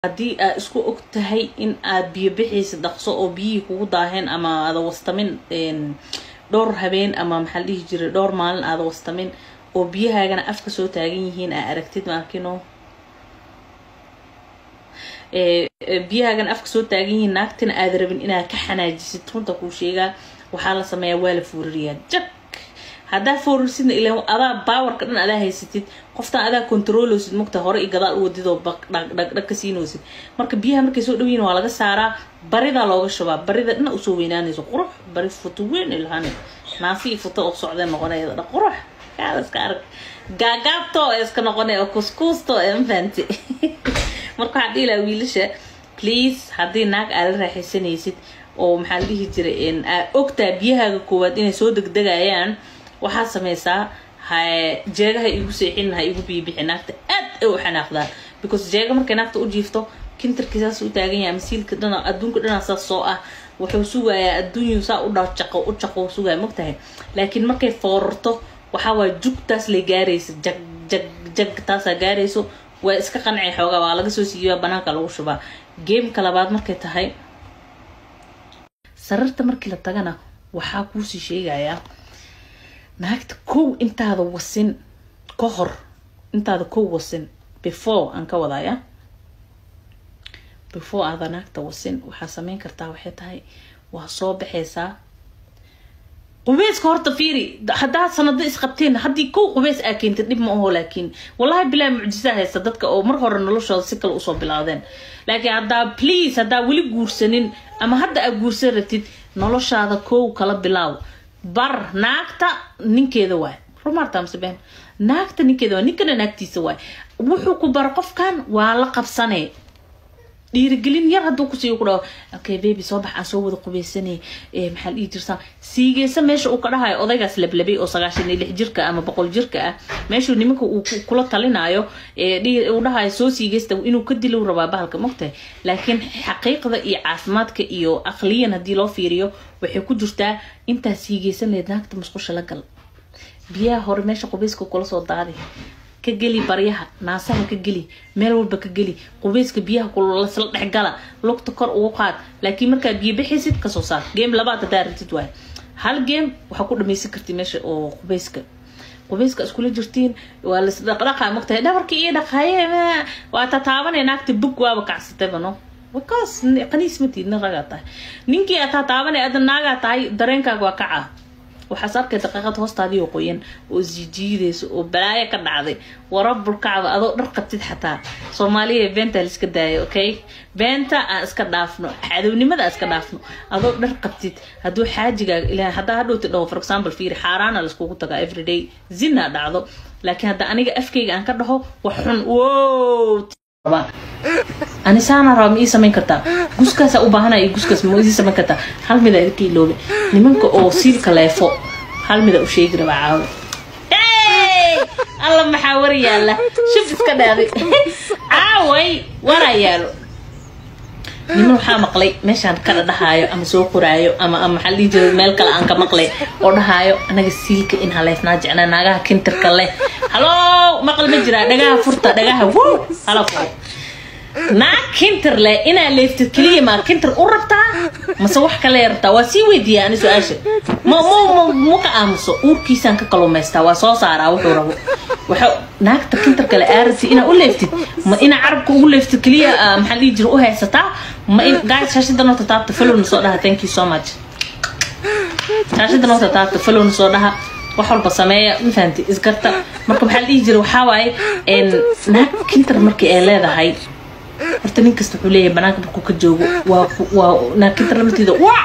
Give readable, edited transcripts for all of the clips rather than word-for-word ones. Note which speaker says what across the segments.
Speaker 1: haddii aad isku og tahay in aad biyo bixiisa dhaqso oo biyihii kugu daaheen ama aad wastamin dhowr habeen ama maxaa la dhihi jiray dhowr maalin aad wastamin oo biyahaagana afka soo taagan yihiin aad aragtid maarkino biyahaagana afka soo taagan yihiin naagtina aad rabin inaad ka xanaajisid runta kuu sheegaa waxaa la sameeyaa waa la fuuririyaa jak haddaa foorarsidna ilaa adaa powerka dhan adaa haysatid qoftan adaa controloosid mugta hore iyo gadaal u wadidoo dhag ka siinoosid marka biyaha markay soo dhawiin waa laga saaraa barida looga shubaa barida dhan usoo weynaanayso qurux bari futo weyn ilahane naafi futo oo socdeen noqonayda dha qurux kaada iska arag gaagaabto iska noqonay oo kuskuusto mafahanti marka waxaa dhihi lahaa wiilasha please haddii naag aad la raaxaysanaysid oo maxaa la dhihi jiray aad ogtaa biyahaaga koowaad inay soo degdegayaan waxaa sameysaa jeegaha igu seexin ha igu biibixi naagta aad ay u xanaaqdaan because jeega markay naagta u jiifto kintarkiisaas u taagan yahay masiilka dhana adduunka dhana saas soo ah wuxuu sugayaa adduunyu saa u dhaqo sugaya mogtahay laakiin markay foorarto waxaa waa jugtaas la gaaraysa jag taasaa gaarayso waa iska qancay xoogaa waa laga soo siiyaa banaanka lagu shubaa geemka labaad markay tahay sararta markii la tagana waxaa kuusii sheegayaa naagta kow intaada wasin ka hor intaada kow wasin before aan ka wadaya before aada naagta wasin waxaa sameyn kartaa waxay tahay waa soo baxaysaa qubayska horta fiiri haddaa sanado isqabteen haddii kow qubays aa keentid dhib ma aho laakiin wallahi bilaa mucjisa haysta dadka oo mar hore noloshooda si kale usoo bilaawdeen laakiin haddaa please haddaa weli guursanin ama hadda aad guursan rabtid noloshaada kow kala bilaaw bar naagta ninkeeda waay rumarta masbeen naagta ninkeeda waay ninkana naagtiisa waay wuxuu ku bar qofkan waa la qabsanay dhiirigelin yar hadduu ku siiyo ku dhaw okay baby soo bax aan soo wada qubaysanay maxaa ii jirtaa siigeesa meesha uu ka dhahayo odaygaas lablabay oo 96 jirka ama 100 jirka ah meesha nimanka uu kula talinayo uu dhahayo soo siigeesta inuu ka dilo rabaa bahalka mogtahay laakiin xaqiiqda iyo caafimaadka iyo aqliyan hadii loo fiiriyo waxay ku jirtaa inta siigeesan leed naagta musqusha la gal biyaha hore meesha qubayska kula soo daadi ka geli baryaha naasaha ka geli meel walba ka geli qubayska biyaha kula la dhex gala lugta kor ugu qaad laakiin marka biyo bixisid ka soo saar game labaad daartid waay hal game waxa ku dhameysan kartid meesha oo qubayska isku la jirtiin waa la dhaqdhaqaa magtahay dhabarkii iyo dhaqaye waa tataabanay naagta bug waaba kacsatay bano wakaas qaniis matiidna raga tahay ninkii aad taabanay aad naaga tahay dareenkaaga waa kaca waxaas arkay daqiiqad hoostaadii oo qoyan oo jiideyso oo balaayo ka dhacday warabul kacba adoo dhar qabtid xataa Soomaaliya beenta la iska daayo okay beenta aan iska dhaafno cadownimada iska dhaafno adoo dhar qabtid haduu xaajiga ilaa hadaa hadhooti dhaw for example fiir xaaraana la isku taga every day zina dhacdo laakiin hadda aniga afkeyga aan ka dhaho wax xun wow ani saana raam ii sameyn kartaa guskaas u baahanay guskaas ma ii sameyn kartaa hal mid ay kiiloobe nimanka oo siilka leefo hal mid u sheegi rabaa caaw alla maxaa war yaala shub iska dhaaday caaway wara yaalo niman waxaa maqlay meeshaan kala dhahayo ama soo qoraayo ama maxaa la jiray meel kale aan ka maqlay oo dhahayo anaga siilka in haleefnaa jecna naagaha kintarka leh halo maqal ma jira dhagaha furta dhagaha wuu hala furo naag kintar leh ina leeftid kaliya ma kintar u rabtaa mase wax kale rabtaa waa sii weydiyaa ani su'aasha ma ka aamuso uurkiisaan ka kaluumaystaa waa soo saaraa wuxuu rabo waxa naagta kintar kale aarti ina u leeftid ma ina carabka ugu leeftid kaliya maxaa la jiro u haysataa ma in guys shashada nota taabta follow soo dhaha thank you so much shashada nota taabta follow soo dhaha wax walba sameeya intaanti isgarta marka maxaa la jiro waxa waaye naag kintar markii ay leedahay horta nin kasta wuxuu leeyahay banaanka markuu ka joogo waa naag kintar lamatiida waa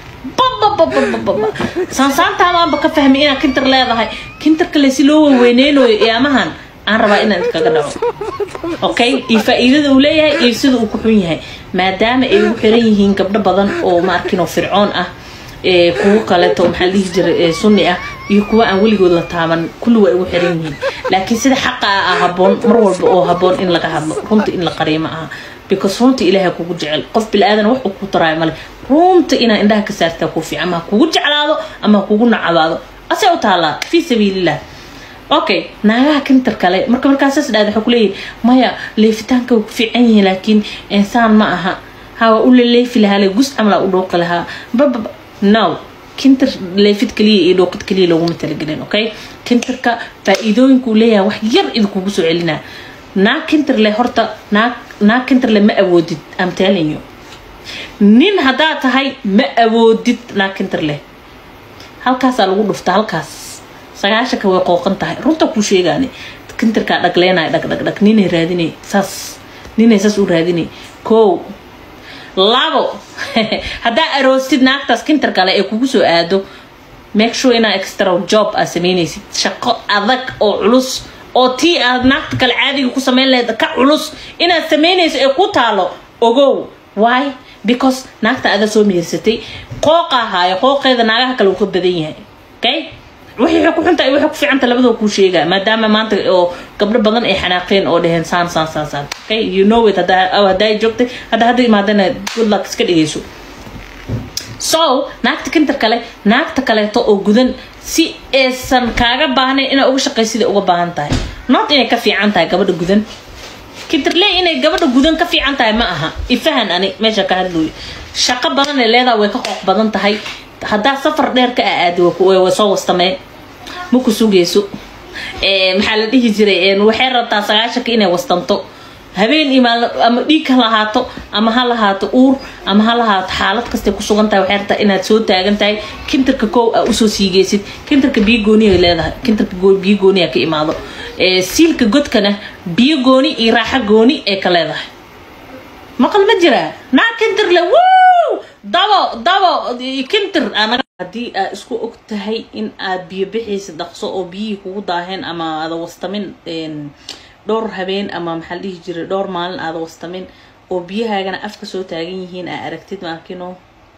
Speaker 1: saantaada aan ka fahmay inaa kintar leedahay kintar kale si loo weyneenooyo iyamahan aan rabaa inaan kaga dhaco okay iyo faa'iidada uu leeyahay iyo sida uu ku xun yahay maadaama ay u xiran yihiin gabdho badan oo ma arkin oo fircoon ah kuwa kale to maxaa la jiray sunni ah iyo kuwa aan weligood la taaban kullu way ugu xiran yihiin laakiin sida xaqa ah haboon mar walba oo haboon in laga hadlo runta in la qariimo ah because runta ilaahay kugu jecel qof bil aadan wax uu ku taraay male runta ina indhaha ka saartaa ku fiican ma kugu jeclaado ama kugu nacabaado asay u taala fi sabilillah okay naagaha kintar kale markaas dhaad waxa ku leeyahay maya leefitaanka ku fiican yahay laakiin insaan ma aha hawa u leefi lahaa gus amla u dhooq lahaa no kintar leefid kaliya iyo dhooqid kaliya loogu talagalin okay kintarka faa'iidooyinku leeyahay wax yar idinku soo celinaa naag kintar le horta naag kintar le ma awoodid am telling you nin hadaa tahay ma awoodid naag kintar le halkaas lagu dhufta halkaas sagaasha ka way qooqan tahay runta ku sheegaani kintarka dhagleenay dhag ninay raadinay saas u raadinay ko labo hadaa aroosid naagtaas kintar kale ee kugu soo aado make sure ina extra job as sameynaysid shaqo adag oo culus oo tii aad naagta kale caadiga ku sameyn leedahay ka culus ina sameynayso ee ku taalo ogow why because naagta aad soo miirsatay qooqeeda naagaha kale uu ka badan yahay okay wixii ku xunta wixii ku fiicanta labadoo ku sheega maadaama maanta oo gabdho badan ay xanaaqeen oo dhaheen saan okay you know it hadaa joogtay hada imaadana good luck iska dhigayso so naagta kaleeto oo gudan si aysan kaaga baahnay ina uga shaqaysid uga baahan tahay not inay ka fiican tahay gabadha gudan kintarle inay gabadha gudan ka fiican tahay ma aha ifahan ani meesha ka hadlooyo shaqo badan ee leedahay way ka qooq badan tahay hadaa safar dheer ka aado way soo wastameen ma ku sugayso maxaa la dhihi jiray waxay rabtaa sagaashanka inay wastanto habeen imaal ama dhiig lahaato ama ha lahaato uur ama ha lahaato xaalad kasta ku sugan tahay waxay rabtaa inaad soo taagan tahay kintarka koow u soo siigaysid kintarka biyo gooni ay leedahay kintarka biyo gooni ka imaado siilka godkana biyo gooni iyo raaxo gooni ay ka leedahay maqal ma jira naa kintar le woo dabo kintar anaga hadii aad isku og tahay in aad biyo bixaysid dhaqso oo biyo kugu daaheen ama aad wastamin dhowr habeen ama maxaa dhihi jiray dhowr maalin aad wastamin oo biyahaagana afka soo taagan yihiin aad aragtid maakino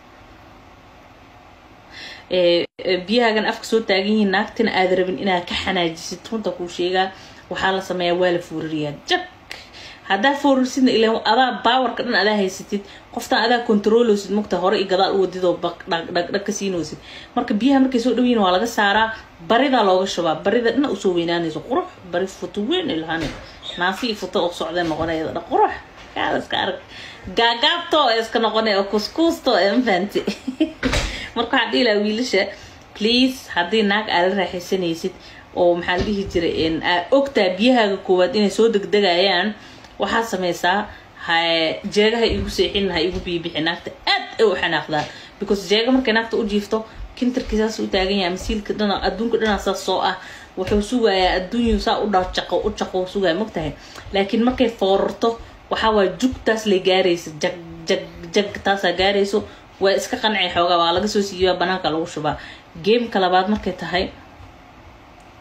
Speaker 1: biyahaagana afka soo taagan yihiin naagtina aad rabin inaad ka xanaajisid runta ku sheegaa waxaa la sameeyaa waa la fuuririyaa jak hadaa foorsidna ilaa adaa powerka dhan adaa haysatid qofta adaa controloosid mugta hore i gadaal u wadido dhag ka siinoosid marka biyaha markay soo dhawiin waa laga saaraa barida looga shubaa barida dhan u soo weynaanayso qurux bari futu weyn ilaahan naasi futu oo socday noqonayda qurux iska arag gaagaabto iska noqonay oo kuskuusto infanti marka hadii la wiilasha please hadii naag aad raaxaysanaysid oo maxaa la dhihi jiray ogtaa biyahaaga koowaad inay soo degdegayaan waxaa sameysaa jeegaha igu seexin ha igu biibixin naagta aad ay u xanaaqdaan because jeega markay naagta u jiifto kintarkiisaas u taagan yahay masiilka dhana adduunka dhana saas soo ah wuxuu sugayaa adduunyu saa u dhaqo sugaya mogtahay laakiin markay foorarto waxaa waa jugtaas la gaaraysa jag taasaa gaarayso waa iska qancay xoogaa waa laga soo siiyay banaanka lagu shubaa gameka labaad markay tahay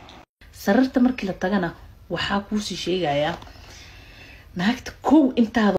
Speaker 1: sararta markii la tagana waxaa kuusii sheegayaa naagta kow intaada